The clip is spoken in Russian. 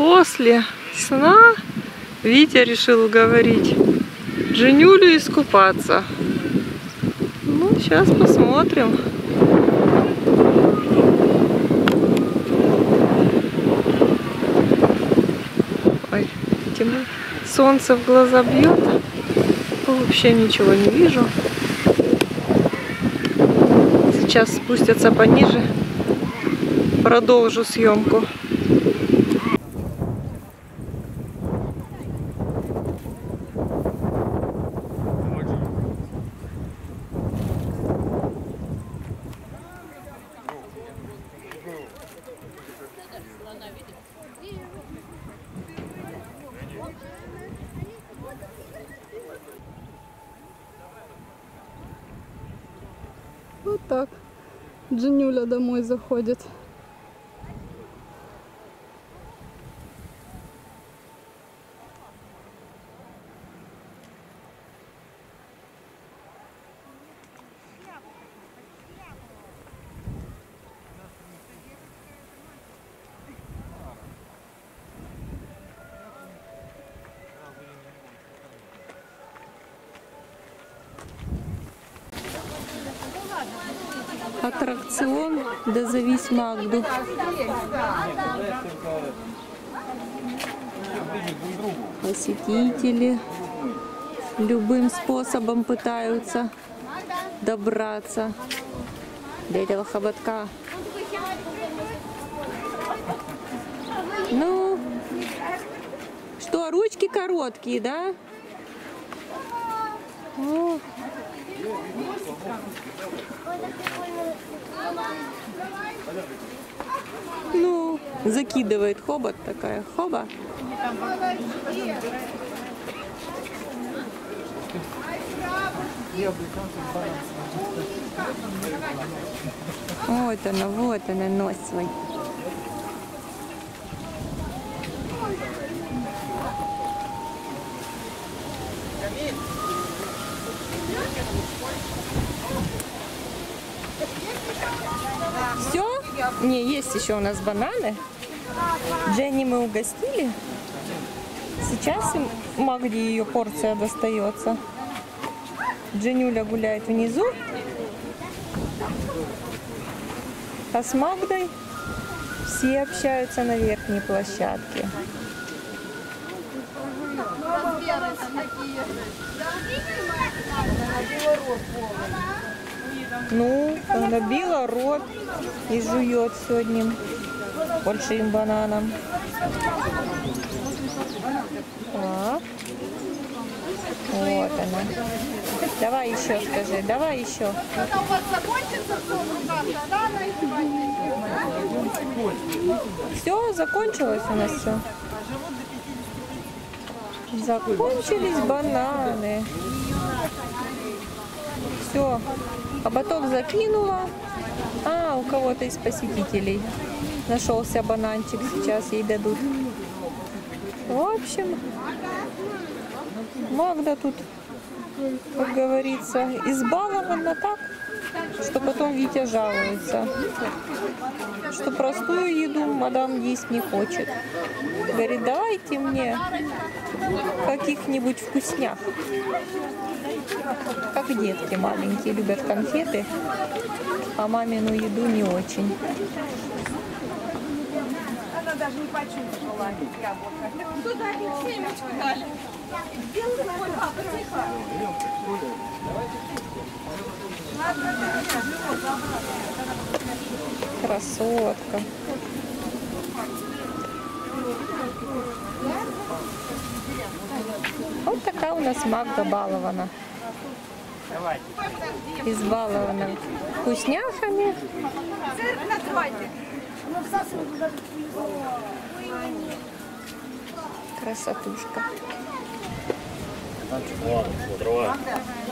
После сна Витя решил уговорить Женюлю искупаться. Ну, сейчас посмотрим. Ой, темно. Солнце в глаза бьет. Вообще ничего не вижу. Сейчас спустятся пониже. Продолжу съемку. Вот так Женюля домой заходит. Аттракцион «Дозовись Магду». Посетители любым способом пытаются добраться до этого хоботка. Ну, что, ручки короткие, да? О. Ну, закидывает хобот такая, хоба. Вот она, нос свой. Все? Не, есть еще у нас бананы. Дженни мы угостили. Сейчас Магде ее порция достается. Дженюля гуляет внизу. А с Магдой все общаются на верхней площадке. Ну, набила рот и жует все одним большим бананом. Так. Вот она. Давай еще, скажи, давай еще. Все, закончилось у нас все. Закончились бананы. Все. Хоботок закинула. А, у кого-то из посетителей нашелся бананчик. Сейчас ей дадут. В общем, Магда тут, как говорится, избалована так, что потом Витя жалуется, что простую еду мадам есть не хочет. Говорит, давайте мне каких-нибудь вкуснях. Как детки маленькие любят конфеты, а мамину еду не очень. Она даже не почувствовала яблоко. Туда семечку дали. Красотка. Вот такая у нас Магда балована. Избалована вкусняшами. Красотушка.